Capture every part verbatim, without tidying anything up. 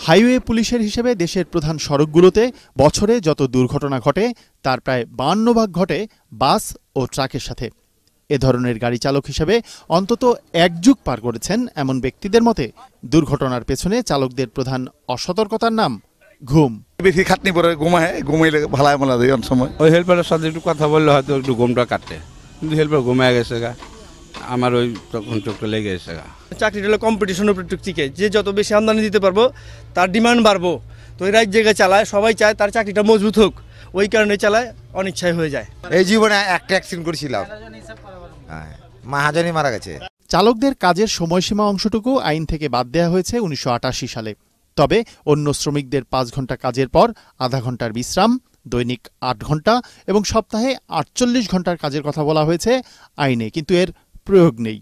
Highway পুলিশের হিসেবে দেশের প্রধান সড়কগুলোতে বছরে যত দুর্ঘটনা ঘটে তার প্রায় বাহান্ন ভাগ ঘটে বাস ও ট্রাকের সাথে। এ ধরনের গাড়ি চালক হিসেবে অন্তত এক যুগ পার করেছেন এমন ব্যক্তিদের মতে দুর্ঘটনার পেছনে চালকদের প্রধান অসতর্কতার নাম ঘুম। বেশি খাটনি পরে ঘুমায়, ঘুমাইলে ভালাই মালা দেয় অনেক সময়। ওই হেল্পারের সাথে একটু কথা বললে হয়তো একটু ঘুমটা কাটে, কিন্তু হেল্পার ঘুমায় গেছে গা, আমার ওই তখন চোখটা লেগে গেছে গা। চাকরিটা হলো কম্পিটিশনের উপর টিকে, যে যত বেশি আমদানি দিতে পারবো তার ডিমান্ড বাড়বো। তো এই রাত জায়গায় চালায়, সবাই চায় তার চাকরিটা মজবুত হোক, ওই কারণে চালায়, অনিচ্ছায় হয়ে যায়। এই জীবনে একটা অ্যাক্সিডেন্ট করেছিলাম, মাহাজনই মারা গেছে। চালকদের কাজের সময়সীমা অংশটুকু আইন থেকে বাদ দেওয়া হয়েছে উনিশশো আটাশি সালে। তবে অন্য শ্রমিকদের পাঁচ ঘন্টা কাজের পর আধা ঘন্টার বিশ্রাম, দৈনিক আট ঘন্টা এবং সপ্তাহে আটচল্লিশ ঘন্টার কাজের কথা বলা হয়েছে আইনে, কিন্তু এর প্রয়োগ নেই।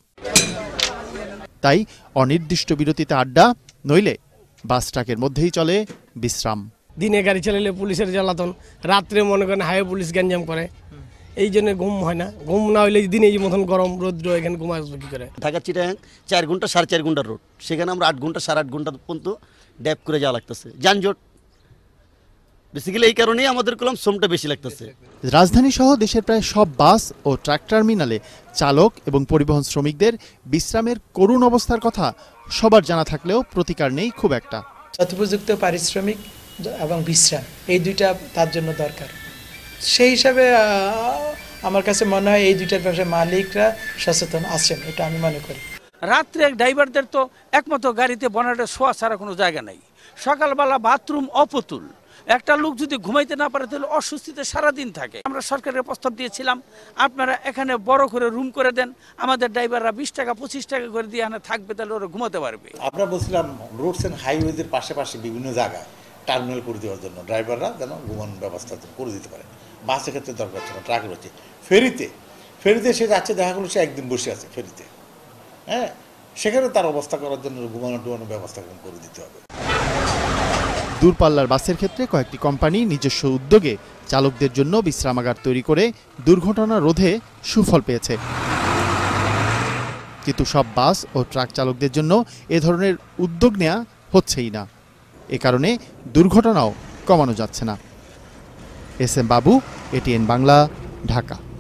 তাই অনির্দিষ্ট বিরতিতে আড্ডা, নইলে বাস ট্রাকের মধ্যেই চলে বিশ্রাম। দিনে গাড়ি চালালে পুলিশের জ্বালাতন, রাত্রে মনে করেন হাইওয়ে পুলিশ গ্যাঞ্জাম করে, এই জন্য ঘুম হয় না। ঘুম না হইলে দিনে এই মতন গরম রৌদ্র, এখানে ঘুম আসবে কি করে? ঢাকা চিটাগাং চার ঘন্টা সাড়ে চার ঘন্টার রোড, সেখানে আমরা আট ঘন্টা সাড়ে আট ঘন্টা পর্যন্ত ড্যাপ করে যাওয়া লাগতেছে, যানজট। বেসিক্যালি এই কারণেই আমাদের কলম শ্রমটা বেশি লাগতেছে। রাজধানী সহ দেশের প্রায় সব বাস ও ট্রাক টার্মিনালে চালক এবং পরিবহন শ্রমিকদের বিশ্রামের করুণ অবস্থার কথা সবার জানা থাকলেও প্রতিকার নেই খুব একটা। যথোপযুক্ত পারিশ্রমিক এবং বিশ্রাম, এই দুইটা তার জন্য দরকার। সেই হিসাবে আমার কাছে মনে হয় এই দুইটার ব্যবসায় মালিকরা সচেতন আছেন, এটা আমি মনে করি। রাত্রে ড্রাইভারদের তো একমাত্র গাড়িতে বনাটে শোয়া ছাড়া কোনো জায়গা নাই। সকালবেলা বাথরুম অপতুল, একটা লোক যদি ঘুমাইতে না পারে তাহলে অস্বস্তিতে সারাদিন থাকে। আমরা সরকারের প্রস্তাব দিয়েছিলাম, আপনারা এখানে বড় করে রুম করে দেন, আমাদের ড্রাইভাররা বিশ টাকা পঁচিশ টাকা করে দিয়ে এখানে থাকবে, তাহলে ওরা ঘুমাতে পারবে। আমরা বলছিলাম রোডস অ্যান্ড হাইওয়েজের পাশাপাশি বিভিন্ন জায়গায় টার্মিনাল করে দেওয়ার জন্য ড্রাইভাররা যেন ঘুমানোর ব্যবস্থা করে দিতে পারে। বাসের ক্ষেত্রে দরকার ছিল, ট্রাকের হচ্ছে ফেরিতে ফেরিতে সে যাচ্ছে, দেখা গেলো সে একদিন বসে আছে ফেরিতে, হ্যাঁ, সেখানে তার অবস্থা করার জন্য ঘুমানো টুমানোর ব্যবস্থা করে দিতে হবে। দূরপাল্লার বাসের ক্ষেত্রে কয়েকটি কোম্পানি নিজস্ব উদ্যোগে চালকদের জন্য বিশ্রামাগার তৈরি করে দুর্ঘটনা রোধে সুফল পেয়েছে, কিন্তু সব বাস ও ট্রাক চালকদের জন্য এ ধরনের উদ্যোগ নেওয়া হচ্ছেই না। এ কারণে দুর্ঘটনাও কমানো যাচ্ছে না। S M Babu, ATN Bangla, Dhaka.